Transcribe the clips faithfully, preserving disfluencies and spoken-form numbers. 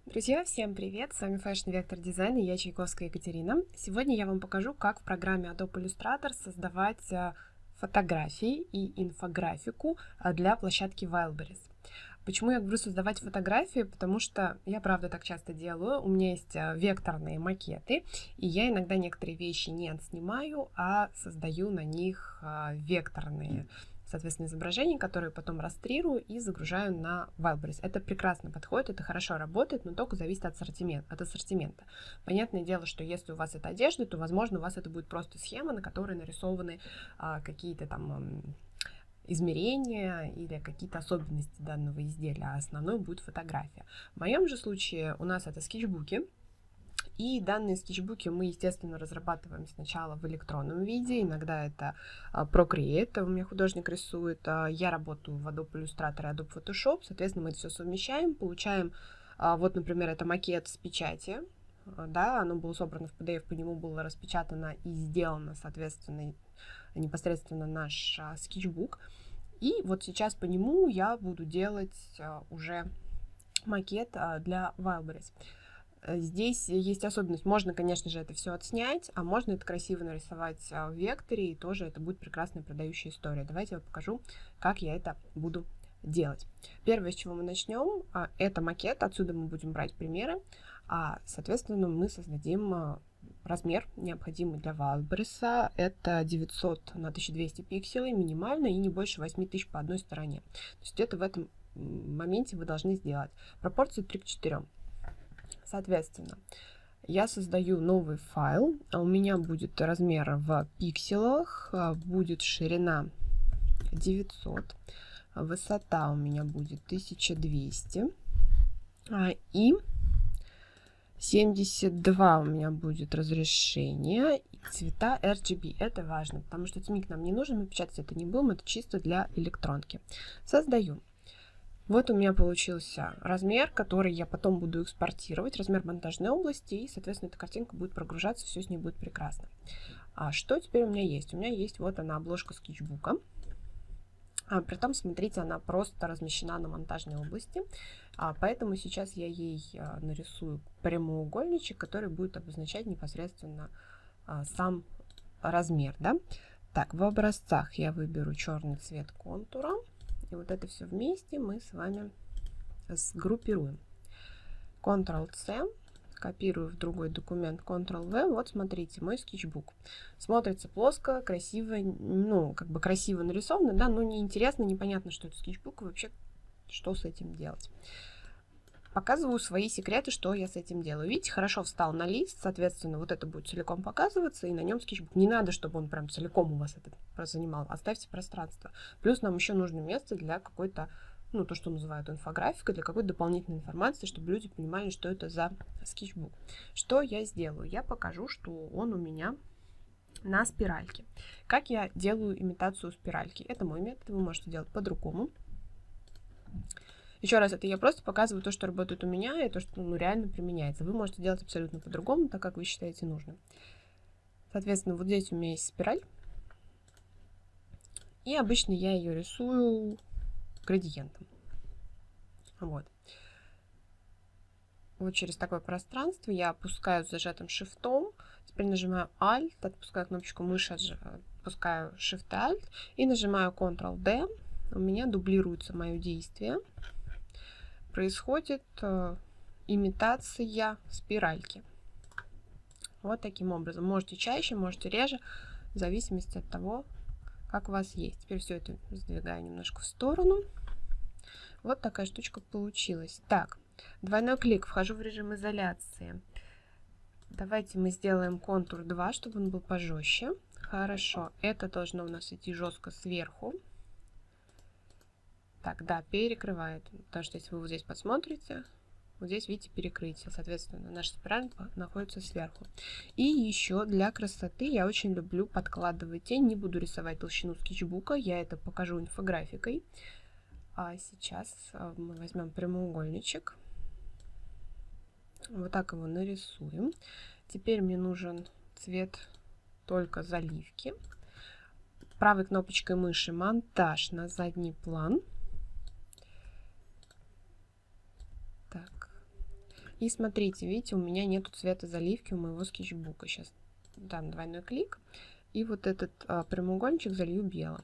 Друзья, всем привет! С вами Fashion Vector Design и я Чайковская Екатерина. Сегодня я вам покажу, как в программе Adobe Illustrator создавать фотографии и инфографику для площадки Wildberries. Почему я говорю создавать фотографии? Потому что я правда так часто делаю. У меня есть векторные макеты, и я иногда некоторые вещи не отснимаю, а создаю на них векторные, соответственно, изображения, которые потом растрирую и загружаю на Wildberries. Это прекрасно подходит, это хорошо работает, но только зависит от ассортимента. От ассортимента. Понятное дело, что если у вас это одежда, то, возможно, у вас это будет просто схема, на которой нарисованы а, какие-то там измерения или какие-то особенности данного изделия, а основной будет фотография. В моем же случае у нас это скетчбуки. И данные скетчбуки мы, естественно, разрабатываем сначала в электронном виде. Иногда это Procreate, у меня художник рисует. Я работаю в Adobe Illustrator и Adobe Photoshop. Соответственно, мы это все совмещаем. Получаем, вот, например, это макет с печати. Да, оно было собрано в пи ди эф, по нему было распечатано и сделано, соответственно, непосредственно наш скетчбук. И вот сейчас по нему я буду делать уже макет для Wildberries. Здесь есть особенность. Можно, конечно же, это все отснять, а можно это красиво нарисовать в векторе, и тоже это будет прекрасная продающая история. Давайте я покажу, как я это буду делать. Первое, с чего мы начнем, это макет. Отсюда мы будем брать примеры. А, соответственно, мы создадим размер, необходимый для Wildberries. Это девятьсот на тысячу двести пикселей минимально и не больше восемь тысяч по одной стороне. То есть это в этом моменте вы должны сделать. Пропорции три к четырем. Соответственно, я создаю новый файл, у меня будет размер в пикселах, будет ширина девятьсот, высота у меня будет тысяча двести и семьдесят два у меня будет разрешение, и цвета эр джи би. Это важно, потому что цмик нам не нужен, мы печатать это не будем, это чисто для электронки. Создаю. Вот у меня получился размер, который я потом буду экспортировать, размер монтажной области, и, соответственно, эта картинка будет прогружаться, все с ней будет прекрасно. А что теперь у меня есть? У меня есть вот она, обложка скетчбука. А, притом, смотрите, она просто размещена на монтажной области, а, поэтому сейчас я ей а, нарисую прямоугольничек, который будет обозначать непосредственно а, сам размер. Да? Так, в образцах я выберу черный цвет контура. И вот это все вместе мы с вами сгруппируем. контрол-C, копирую в другой документ, контрол-V. Вот смотрите, мой скетчбук. Смотрится плоско, красиво, ну, как бы красиво нарисовано, да, но неинтересно, непонятно, что это скетчбук, и вообще, что с этим делать. Показываю свои секреты, что я с этим делаю. Видите, хорошо встал на лист, соответственно, вот это будет целиком показываться, и на нем скетчбук. Не надо, чтобы он прям целиком у вас это занимал. Оставьте пространство. Плюс нам еще нужно место для какой-то, ну, то, что называют инфографикой, для какой-то дополнительной информации, чтобы люди понимали, что это за скетчбук. Что я сделаю? Я покажу, что он у меня на спиральке. Как я делаю имитацию спиральки? Это мой метод, вы можете делать по-другому. Еще раз, это я просто показываю то, что работает у меня, и то, что ну, реально применяется. Вы можете делать абсолютно по-другому, так как вы считаете нужным. Соответственно, вот здесь у меня есть спираль. И обычно я ее рисую градиентом. Вот. Вот через такое пространство я опускаю с зажатым шифтом. Теперь нажимаю Alt, отпускаю кнопочку мыши, отпускаю Shift Alt и нажимаю контрол-D. У меня дублируется мое действие. Происходит э, имитация спиральки. Вот таким образом. Можете чаще, можете реже, в зависимости от того, как у вас есть. Теперь все это сдвигаю немножко в сторону. Вот такая штучка получилась. Так, двойной клик, вхожу в режим изоляции. Давайте мы сделаем контур два, чтобы он был пожестче. Хорошо, это должно у нас идти жестко сверху. Так, да, перекрывает, потому что если вы вот здесь посмотрите, вот здесь видите перекрытие, соответственно, наша спираль находится сверху. И еще для красоты я очень люблю подкладывать тень, не буду рисовать толщину скетчбука, я это покажу инфографикой. А сейчас мы возьмем прямоугольничек, вот так его нарисуем. Теперь мне нужен цвет только заливки. Правой кнопочкой мыши монтаж на задний план. Так. И смотрите, видите, у меня нету цвета заливки у моего скетчбука. Сейчас дам двойной клик. И вот этот а, прямоугольничек залью белым.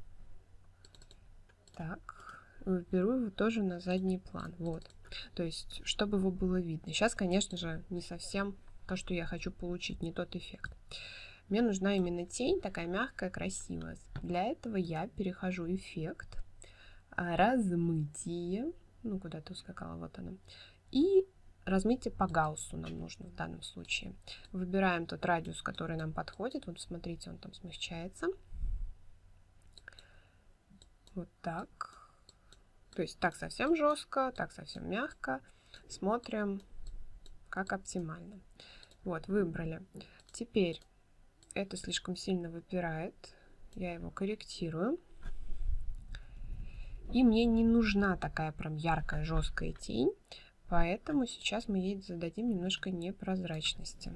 Так, беру его тоже на задний план. Вот. То есть, чтобы его было видно. Сейчас, конечно же, не совсем то, что я хочу получить, не тот эффект. Мне нужна именно тень, такая мягкая, красивая. Для этого я перехожу эффект, размытие, ну куда-то ускакала, вот она, и размытие по Гауссу нам нужно в данном случае. Выбираем тот радиус, который нам подходит. Вот смотрите, он там смягчается. Вот так. То есть так совсем жестко, так совсем мягко. Смотрим, как оптимально. Вот, выбрали. Теперь это слишком сильно выпирает. Я его корректирую. И мне не нужна такая прям яркая, жесткая тень. Поэтому сейчас мы ей зададим немножко непрозрачности.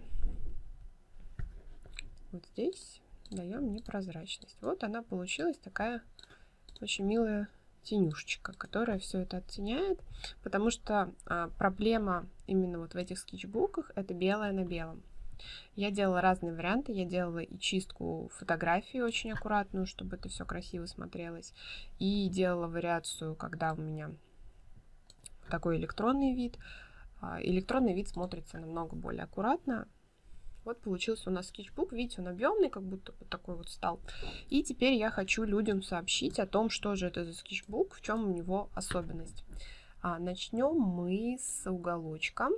Вот здесь даем непрозрачность. Вот она получилась такая очень милая тенюшечка, которая все это оттеняет. Потому что а, проблема именно вот в этих скетчбуках — это белое на белом. Я делала разные варианты. Я делала и чистку фотографии очень аккуратную, чтобы это все красиво смотрелось. И делала вариацию, когда у меня такой электронный вид. Электронный вид смотрится намного более аккуратно. Вот получился у нас скетчбук. Видите, он объемный, как будто вот такой вот стал. И теперь я хочу людям сообщить о том, что же это за скетчбук, в чем у него особенность. А, начнем мы с уголочка.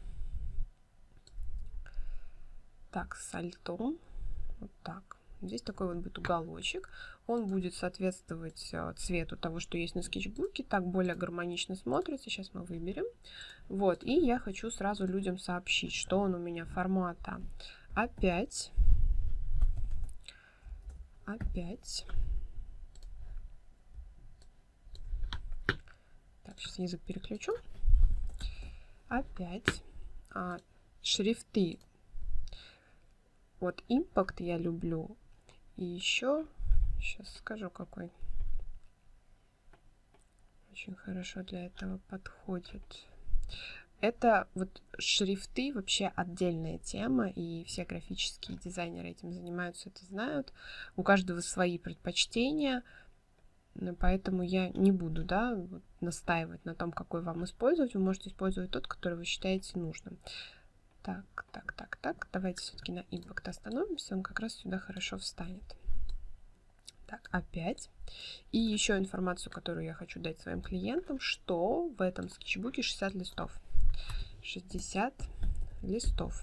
Так, с альтом. Вот так. Здесь такой вот будет уголочек. Он будет соответствовать цвету того, что есть на скетчбуке. Так более гармонично смотрится. Сейчас мы выберем. Вот. И я хочу сразу людям сообщить, что он у меня формата а пять. а пять. Так, сейчас язык переключу. а пять. А, шрифты. Вот Impact я люблю. И еще, сейчас скажу, какой очень хорошо для этого подходит. Это вот шрифты вообще отдельная тема, и все графические дизайнеры этим занимаются, это знают. У каждого свои предпочтения, поэтому я не буду, да, вот, настаивать на том, какой вам использовать. Вы можете использовать тот, который вы считаете нужным. Так, так, так, так. Давайте все-таки на Impact остановимся. Он как раз сюда хорошо встанет. Так, опять. И еще информацию, которую я хочу дать своим клиентам, что в этом скетчбуке шестьдесят листов. шестьдесят листов.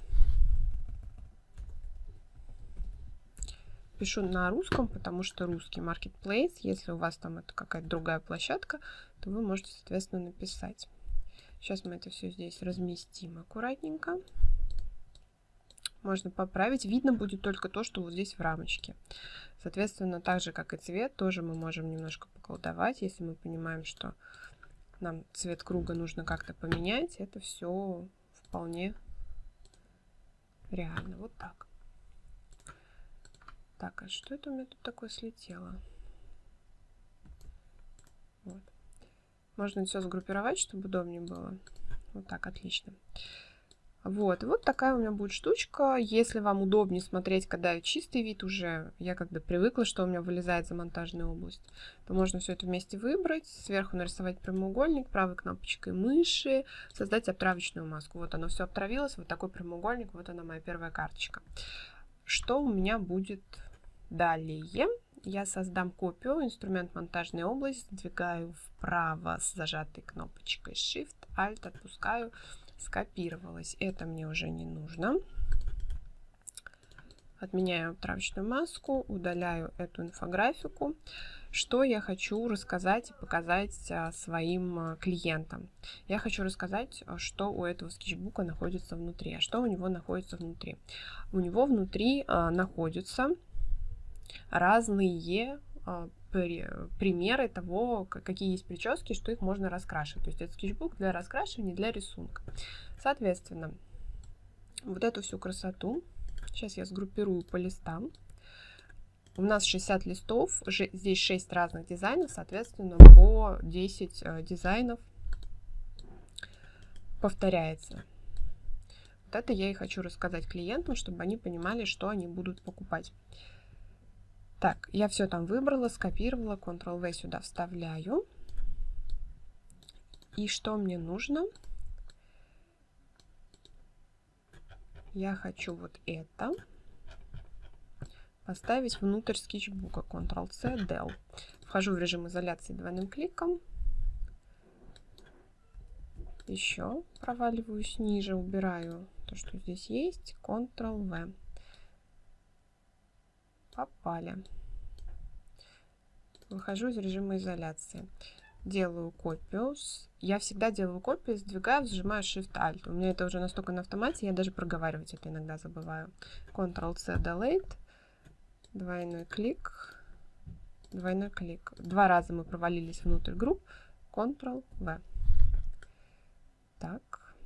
Пишу на русском, потому что русский marketplace. Если у вас там это какая-то другая площадка, то вы можете, соответственно, написать. Сейчас мы это все здесь разместим аккуратненько. Можно поправить. Видно будет только то, что вот здесь в рамочке. Соответственно, так же, как и цвет, тоже мы можем немножко поколдовать. Если мы понимаем, что нам цвет круга нужно как-то поменять, это все вполне реально. Вот так. Так, а что это у меня тут такое слетело? Вот. Можно все сгруппировать, чтобы удобнее было. Вот так, отлично. Вот, вот такая у меня будет штучка. Если вам удобнее смотреть, когда чистый вид уже, я когда привыкла, что у меня вылезает за монтажную область, то можно все это вместе выбрать, сверху нарисовать прямоугольник, правой кнопочкой мыши, создать обтравочную маску. Вот оно все обтравилось, вот такой прямоугольник, вот она моя первая карточка. Что у меня будет далее? Я создам копию, инструмент монтажная область, сдвигаю вправо с зажатой кнопочкой Shift, Alt, отпускаю. Скопировалось. Это мне уже не нужно. Отменяю травочную маску, удаляю эту инфографику. Что я хочу рассказать и показать а, своим а, клиентам? Я хочу рассказать, что у этого скетчбука находится внутри. А что у него находится внутри? У него внутри а, находятся разные а, примеры того, какие есть прически, что их можно раскрашивать. То есть это скетчбук для раскрашивания, для рисунка. Соответственно, вот эту всю красоту сейчас я сгруппирую по листам. У нас шестьдесят листов, здесь шесть разных дизайнов, соответственно, по десять дизайнов повторяется. Вот это я и хочу рассказать клиентам, чтобы они понимали, что они будут покупать. Так, я все там выбрала, скопировала, контрол вэ сюда вставляю. И что мне нужно? Я хочу вот это поставить внутрь скетчбука. контрол цэ, дел. Вхожу в режим изоляции двойным кликом. Еще проваливаюсь ниже, убираю то, что здесь есть. контрол вэ. Попали. Выхожу из режима изоляции. Делаю копию. Я всегда делаю копию, сдвигаю, сжимаю Shift-Alt. У меня это уже настолько на автомате, я даже проговаривать это иногда забываю. контрол цэ, Delete. Двойной клик. Двойной клик. Два раза мы провалились внутрь групп. контрол вэ. Так.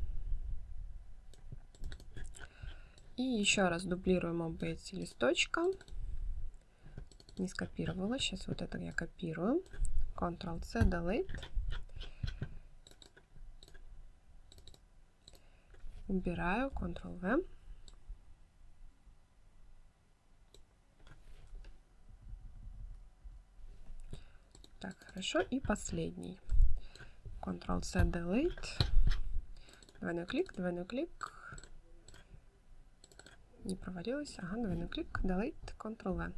И еще раз дублируем оба эти листочка. Не скопировала. Сейчас вот это я копирую. контрол цэ, Delete. Убираю. контрол вэ. Так, хорошо. И последний. контрол цэ, Delete. Двойной клик, двойной клик. Не провалилось. Ага, двойной клик, Delete, контрол вэ.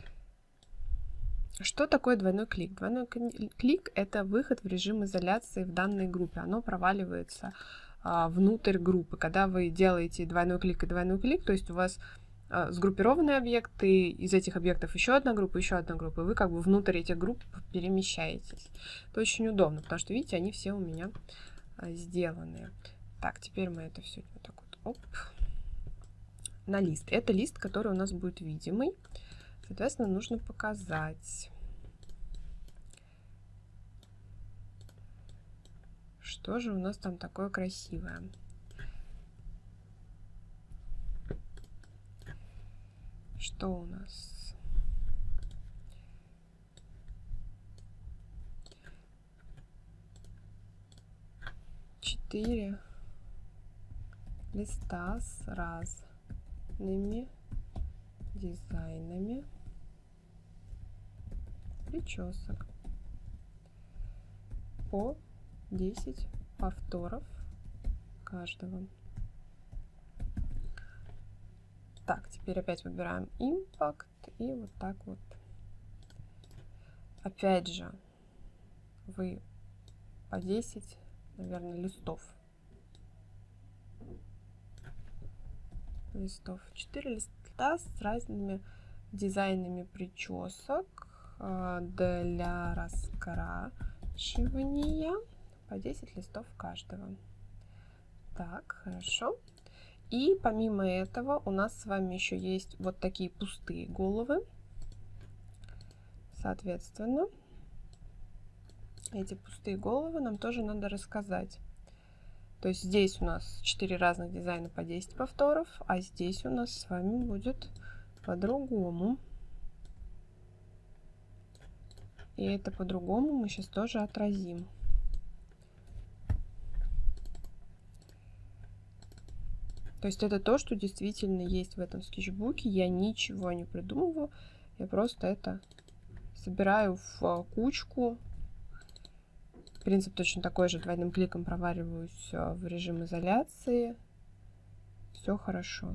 Что такое двойной клик? Двойной клик — это выход в режим изоляции в данной группе. Оно проваливается а, внутрь группы. Когда вы делаете двойной клик и двойной клик, то есть у вас а, сгруппированные объекты, из этих объектов еще одна группа, еще одна группа, и вы как бы внутрь этих групп перемещаетесь. Это очень удобно, потому что, видите, они все у меня а, сделаны. Так, теперь мы это все вот так вот, оп, на лист. Это лист, который у нас будет видимый. Соответственно, нужно показать, что же у нас там такое красивое. Что у нас? Четыре листа с разными дизайнами причесок. По десять повторов каждого. Так, теперь опять выбираем Impact и вот так вот. Опять же, вы по десять, наверное, листов. Листов. четыре листа с разными дизайнами причесок для раскрашивания. По десять листов каждого. Так, хорошо. И помимо этого у нас с вами еще есть вот такие пустые головы. Соответственно, эти пустые головы нам тоже надо рассказать. То есть здесь у нас четыре разных дизайна по десять повторов, а здесь у нас с вами будет по-другому. И это по-другому мы сейчас тоже отразим. То есть это то, что действительно есть в этом скетчбуке. Я ничего не придумываю. Я просто это собираю в кучку. Принцип точно такой же. Двойным кликом проваливаюсь в режим изоляции. Все хорошо.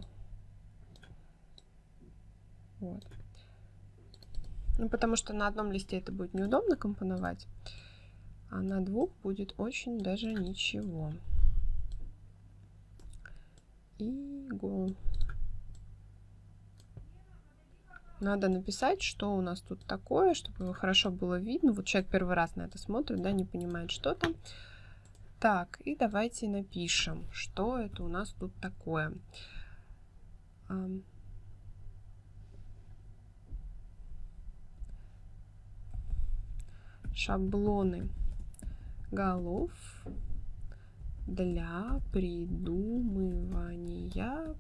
Вот. Ну, потому что на одном листе это будет неудобно компоновать, а на двух будет очень даже ничего. И го. Надо написать, что у нас тут такое, чтобы его хорошо было видно. Вот человек первый раз на это смотрит, да, не понимает, что там. Так, и давайте напишем, что это у нас тут такое. Шаблоны голов для придумывания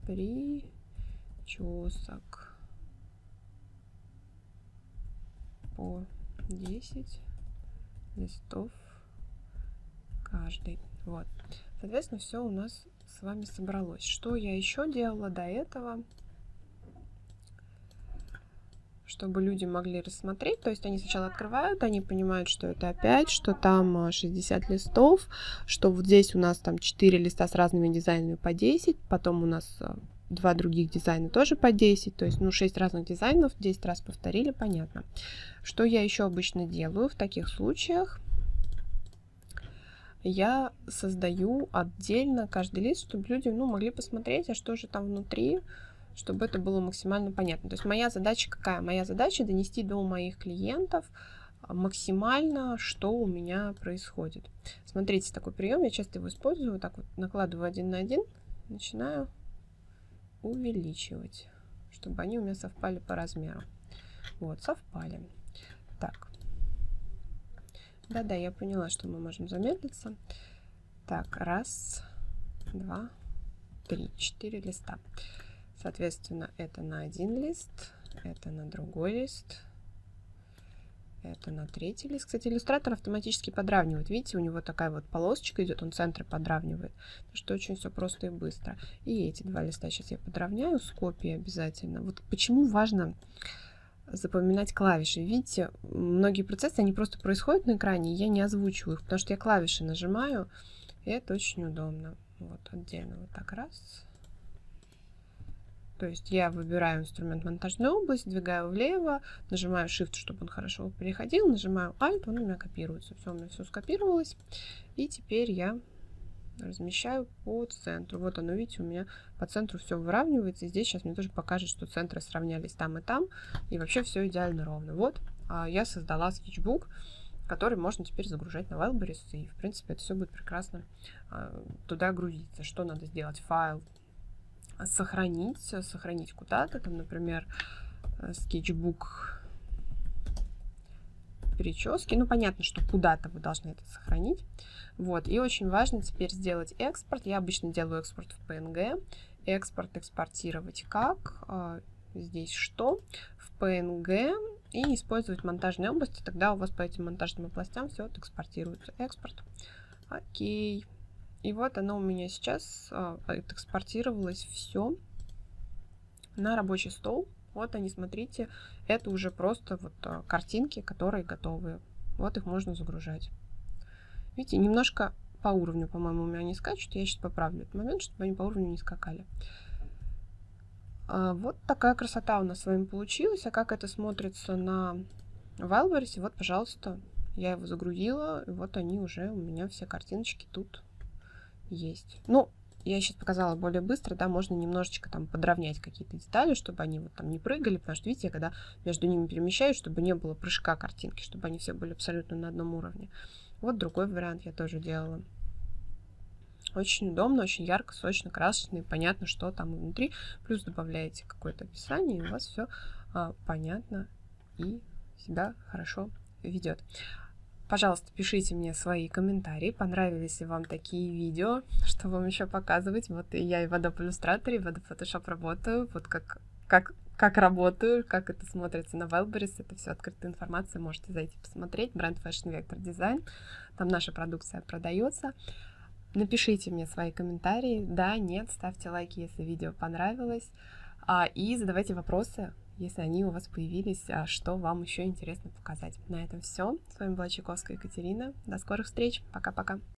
причесок. По десять листов каждый. Вот. Соответственно, все у нас с вами собралось. Что я еще делала до этого, чтобы люди могли рассмотреть? То есть они сначала открывают, они понимают, что это опять, что там шестьдесят листов, что вот здесь у нас там четыре листа с разными дизайнами по десять, потом у нас два других дизайна тоже по десять, то есть, ну, шесть разных дизайнов, десять раз повторили, понятно. Что я еще обычно делаю в таких случаях? Я создаю отдельно каждый лист, чтобы люди, ну, могли посмотреть, а что же там внутри, чтобы это было максимально понятно. То есть моя задача какая? Моя задача донести до моих клиентов максимально, что у меня происходит. Смотрите, такой прием, я часто его использую, вот так вот накладываю один на один, начинаю увеличивать, чтобы они у меня совпали по размеру. Вот, совпали. Так. Да-да, я поняла, что мы можем замедлиться. Так, раз, два, три, четыре листа. Соответственно, это на один лист, это на другой лист, это на третий лист. Кстати, иллюстратор автоматически подравнивает. Видите, у него такая вот полосочка идет, он центры подравнивает. Что очень все просто и быстро. И эти два листа сейчас я подравняю с копией обязательно. Вот почему важно запоминать клавиши. Видите, многие процессы, они просто происходят на экране, и я не озвучиваю их, потому что я клавиши нажимаю, и это очень удобно. Вот отдельно вот так раз. То есть я выбираю инструмент монтажная область, двигаю влево, нажимаю Shift, чтобы он хорошо переходил, нажимаю Alt, он у меня копируется. Все, у меня все скопировалось. И теперь я размещаю по центру. Вот оно, видите, у меня по центру все выравнивается. И здесь сейчас мне тоже покажет, что центры сравнялись там и там. И вообще все идеально ровно. Вот я создала скетчбук, который можно теперь загружать на Wildberries. И, в принципе, это все будет прекрасно туда грузиться. Что надо сделать? Файл сохранить, сохранить куда-то, там, например, скетчбук прически. Ну, понятно, что куда-то вы должны это сохранить. Вот, и очень важно теперь сделать экспорт. Я обычно делаю экспорт в пи эн джи. Экспорт экспортировать как? Здесь что? В пи эн джи и использовать монтажные области. Тогда у вас по этим монтажным областям все это экспортируется. Экспорт. Окей. И вот оно у меня сейчас а, экспортировалось все на рабочий стол. Вот они, смотрите, это уже просто вот а, картинки, которые готовы. Вот их можно загружать. Видите, немножко по уровню, по-моему, у меня не скачут. Я сейчас поправлю этот момент, чтобы они по уровню не скакали. А, вот такая красота у нас с вами получилась. А как это смотрится на Wildberries? Вот, пожалуйста, я его загрузила. И вот они уже у меня все картиночки тут есть. Ну, я сейчас показала более быстро, да, можно немножечко там подровнять какие-то детали, чтобы они вот там не прыгали, потому что, видите, я когда между ними перемещаюсь, чтобы не было прыжка картинки, чтобы они все были абсолютно на одном уровне. Вот другой вариант я тоже делала. Очень удобно, очень ярко, сочно, красочно, и понятно, что там внутри. Плюс добавляете какое-то описание, и у вас все а, понятно и себя хорошо ведет. Пожалуйста, пишите мне свои комментарии, понравились ли вам такие видео, что вам еще показывать. Вот я и в Adobe Illustrator, и в Adobe Photoshop работаю, вот как, как, как работаю, как это смотрится на Wildberries, это все открытая информация, можете зайти посмотреть. Бренд Fashion Vector Design, там наша продукция продается. Напишите мне свои комментарии, да, нет, ставьте лайки, если видео понравилось, а, и задавайте вопросы, если они у вас появились, что вам еще интересно показать. На этом все. С вами была Чайковская Екатерина. До скорых встреч. Пока-пока.